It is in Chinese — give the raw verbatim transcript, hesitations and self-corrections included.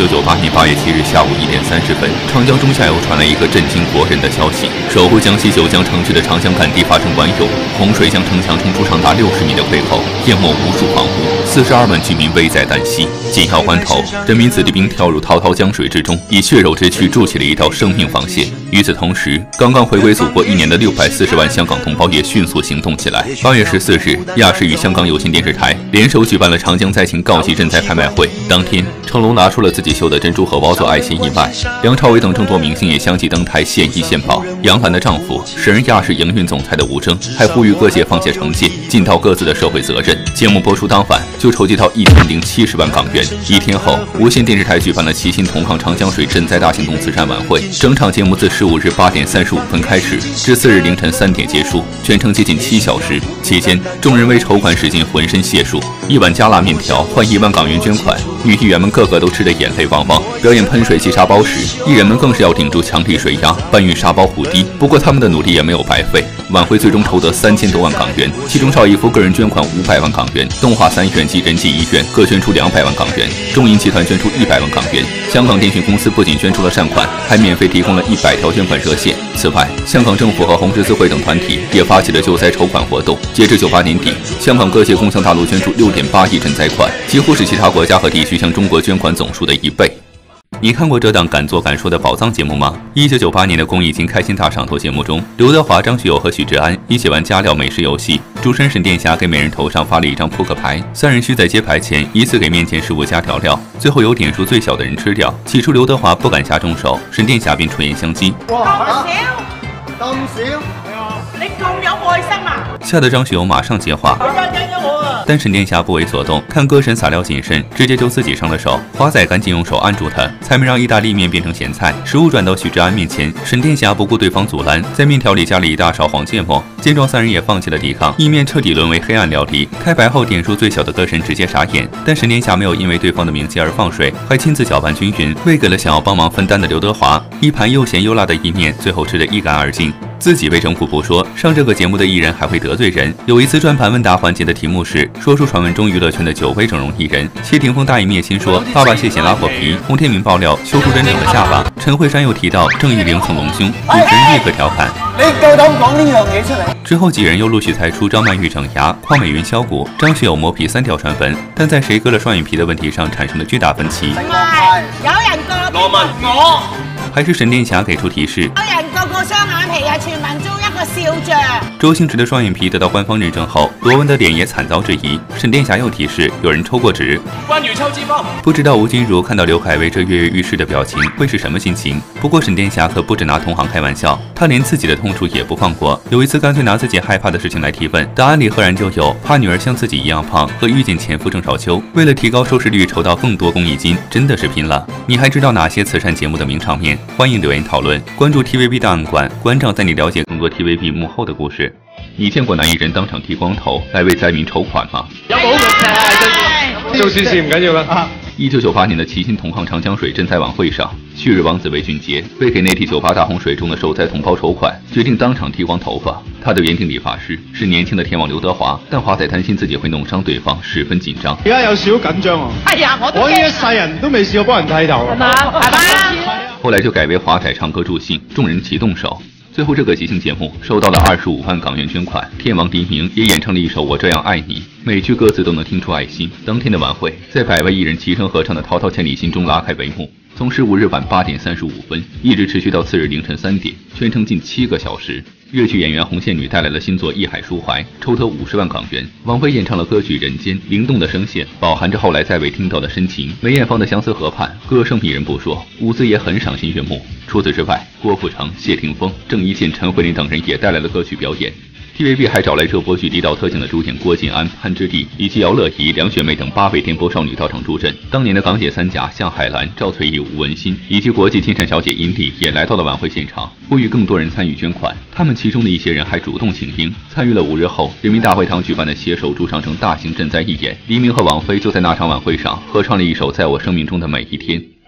九九八年八月七日下午一点三十分，长江中下游传来一个震惊国人的消息：守护江西九江城区的长江干堤发生管涌，洪水将城墙冲出长达六十米的溃口，淹没无数房屋，四十二万居民危在旦夕。紧要关头，人民子弟兵跳入滔滔江水之中，以血肉之躯筑起了一道生命防线。与此同时，刚刚回归祖国一年的六百四十万香港同胞也迅速行动起来。八月十四日，亚视与香港有线电视台联手举办了长江灾情告急赈灾拍卖会。当天，成龙拿出了自己绣的珍珠荷包做爱心义卖，梁朝伟等众多明星也相继登台献艺献宝。杨澜的丈夫，时任亚视营运总裁的吴峥，还呼吁各界放下成见，尽到各自的社会责任。节目播出当晚，就筹集到一千零七十万港元。一天后，无线电视台举办了齐心同抗长江水赈灾大行动慈善晚会。整场节目自十五日八点三十五分开始，至次日凌晨三点结束，全程接近七小时。期间，众人为筹款使尽浑身解数，一碗加辣面条换一万港元捐款。女议员们个个都吃得眼泪汪汪。表演喷水系沙包时，艺人们更是要顶住强力水压，搬运沙包护堤。不过他们的努力也没有白费，晚会最终筹得三千多万港元，其中邵逸夫个人捐款五百万港元，东华三院及仁济医院各捐出两百万港元，中银集团捐出一百万港元。香港电讯公司不仅捐出了善款，还免费提供了一百条捐款热线。此外，香港政府和红十字会等团体也发起了救灾筹款活动。截至九八年底，香港各界共向大陆捐出六点八亿赈灾款，几乎是其他国家和地区向中国捐款总数的一倍。你看过这档敢做敢说的宝藏节目吗？一九九八年的公益金开心大赏头节目中，刘德华、张学友和许志安一起玩加料美食游戏。主持人沈殿霞给每人头上发了一张扑克牌，三人需在揭牌前依次给面前食物加调料，最后由点数最小的人吃掉。起初刘德华不敢下重手，沈殿霞便出言相激。 哇，咁少，你咁有愛心啊！ 吓得張學友馬上接話。但沈殿霞不为所动，看歌神撒料谨慎，直接就自己上了手。华仔赶紧用手按住他，才没让意大利面变成咸菜。食物转到许志安面前，沈殿霞不顾对方阻拦，在面条里加了一大勺黄芥末。见状，三人也放弃了抵抗，意面彻底沦为黑暗料理。开牌后，点数最小的歌神直接傻眼，但沈殿霞没有因为对方的名气而放水，还亲自搅拌均匀，喂给了想要帮忙分担的刘德华。一盘又咸又辣的意面，最后吃得一干二净。自己为政府不说，上这个节目的艺人还会得罪人。有一次转盘问答环节的题目是说出传闻中娱乐圈的九位整容艺人，谢霆锋大义灭亲说爸爸谢谢拉火皮，洪天明爆料修出真正的下巴，陈慧珊又提到郑裕玲蹭隆胸，主持人立刻调侃： 你夠膽講呢樣嘢出嚟？ 之後幾人又陸續猜出張曼玉整牙、邝美雲削骨、張學友磨皮三條傳聞，但在誰割了雙眼皮的問題上產生了巨大分歧。 有人割羅文我， 還是沈殿霞給出提示。 有人割過雙眼皮啊，全民中一個笑著。 周星馳的雙眼皮得到官方認證後，羅文的臉也慘遭質疑。沈殿霞又提示有人抽過脂。關於抽脂肪，不知道吳君如看到劉愷威這躍躍欲試的表情會是什麼心情？不過沈殿霞可不止拿同行開玩笑，她連自己的痛處也不放過。有一次乾脆拿自己害怕的事情來提問，答案裡赫然就有怕女兒像自己一樣胖和遇見前夫鄭少秋。為了提高收視率，籌到更多公益金，真的是拼了。你還知道哪些慈善節目的名場面？歡迎留言討論。關注 T V B 檔案館，館長帶你了解更多 T V B 幕後的故事。你見過男藝人當場剃光頭來為災民籌款嗎？ 有冇做善事唔緊要啦。 一九九八年的齊心同抗長江水賑災晚會上，旭日王子魏俊傑為給內地九八大洪水中的受災同胞籌款，決定當場剃光頭髮。他的原定理髮師是年輕的天王劉德華，但華仔擔心自己會弄傷對方，十分緊張。 而家有少緊張啊！ 哎呀，我我呢一世人都未試過幫人剃頭。係嘛？係嘛？ 後來就改為華仔唱歌助興，眾人齊動手。最後，這個即興節目收到了二十五萬港元捐款，天王黎明也演唱了一首《我這樣愛你》，每句歌詞都能聽出愛心。當天的晚會在百位藝人齊聲合唱的《滔滔千里心》中拉開帷幕，從十五日晚八點三十五分一直持續到次日凌晨三點，全程近七個小時。粵劇演員紅線女帶來了新作《藝海抒懷》，籌得五十萬港元。王菲演唱了歌曲《人間》，靈動的聲線飽含着後來再未聽到的深情。梅艷芳的相思河畔，歌聲迷人不說，舞姿也很賞心悅目。除此之外，郭富城、謝霆鋒、鄭伊健、陳慧琳等人也帶來了歌曲表演。T V B 還找來這部劇離島特警的主演郭晉安、潘之麗以及姚樂怡、梁雪媚等八位電波少女到場助陣。當年的港姐三甲向海蘭、趙翠怡、吳文欣以及國際親善小姐殷俐也來到了晚會現場，呼籲更多人參與捐款。他們其中的一些人還主動請纓，參與了五日後人民大會堂舉辦的攜手築長城大型賑災義演。黎明和王菲就在那場晚會上合唱了一首《在我生命中的每一天》。